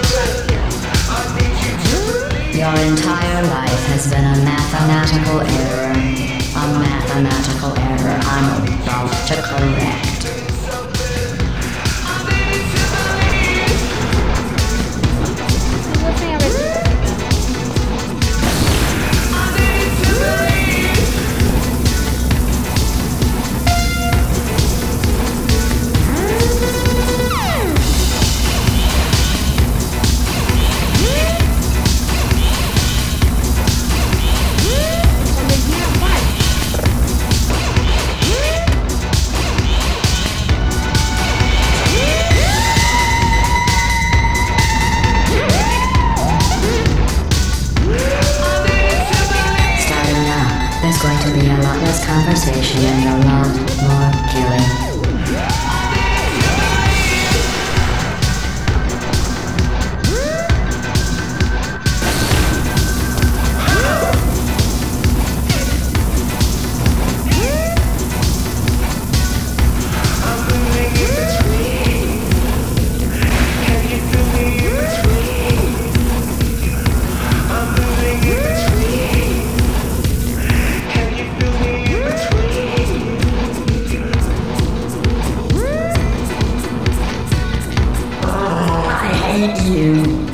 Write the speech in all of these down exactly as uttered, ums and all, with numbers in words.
Your entire life has been a mathematical error. A mathematical error I'm about to correct. Conversation and a lot more killing. You.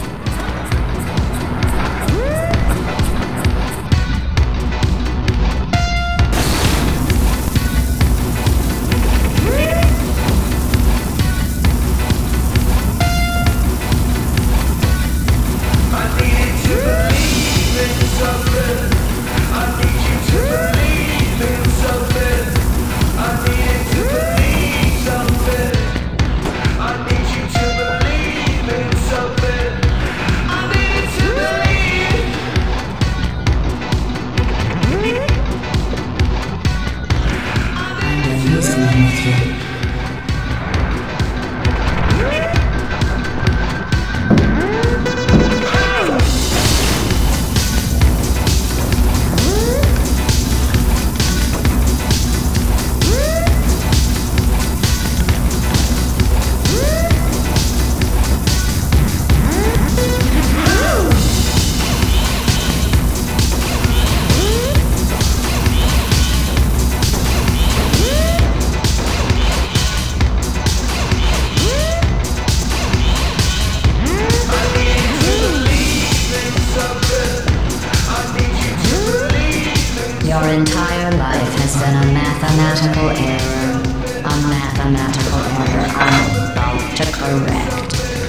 Your entire life has been a mathematical error. A mathematical error I'm about to correct.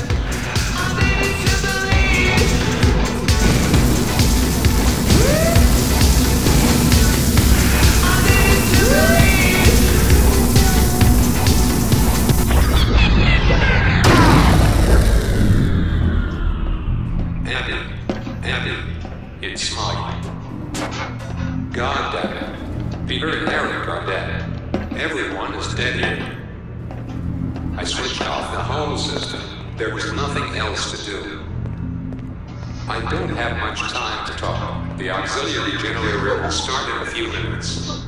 Andy, Andy, it's small. God damn it. Peter and Eric are dead. Everyone is dead here. I switched off the whole system. There was nothing else to do. I don't have much time to talk. The auxiliary generator will start in a few minutes.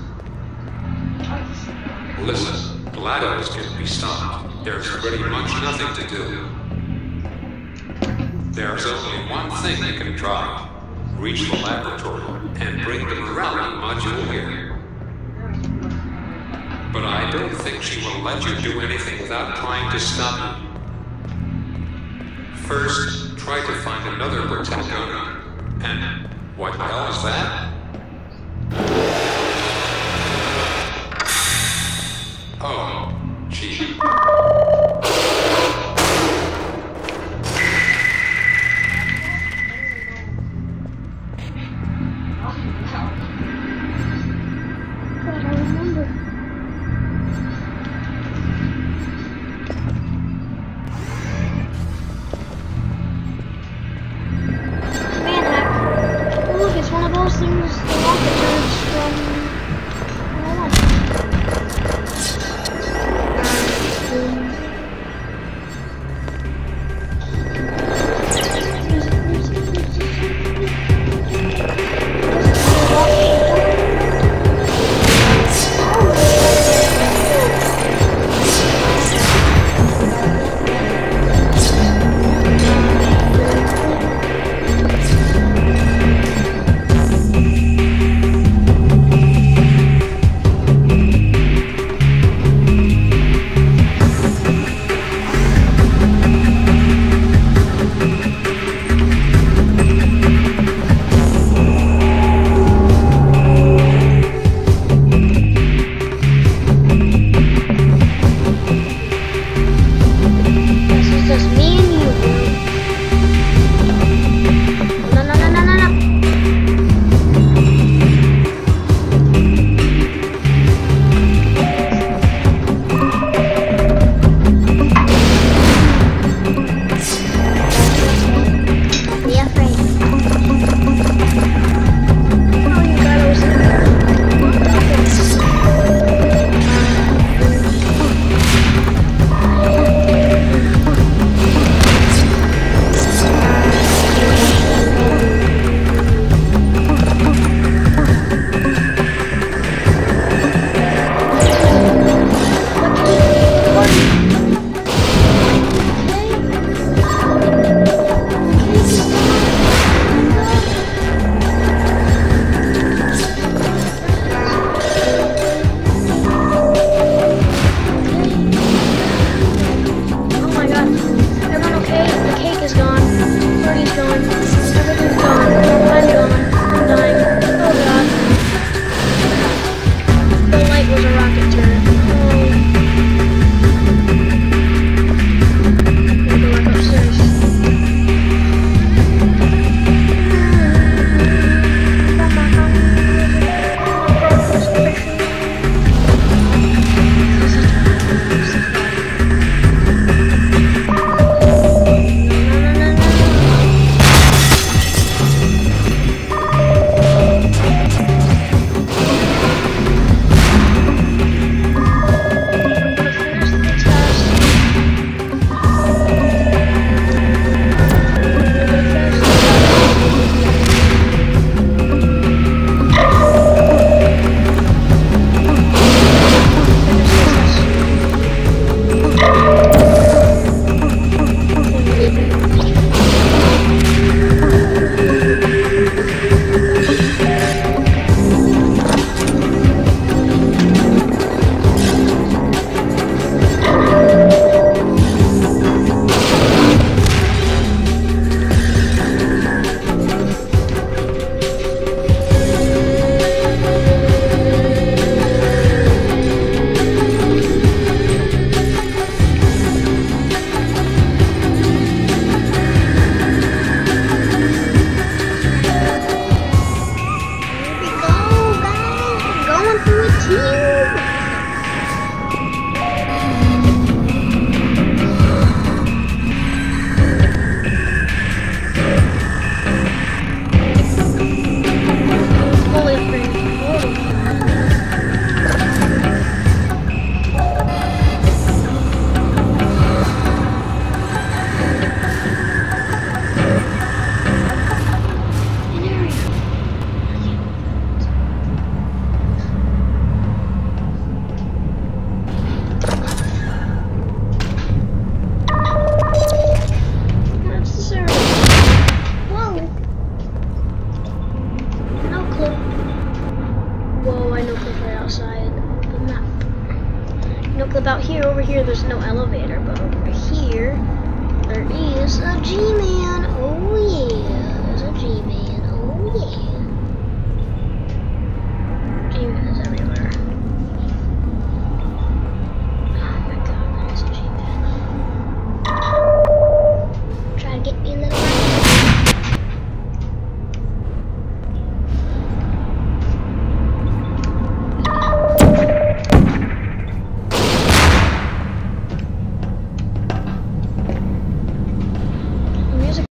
Listen, GLaDOS can be stopped. There's pretty much nothing to do. There's only one thing you can try. Reach the laboratory and bring the morality module here. But I don't think she will let you do anything without trying to stop you. First, try to find another protagonist. And what the hell is that? Oh, gee.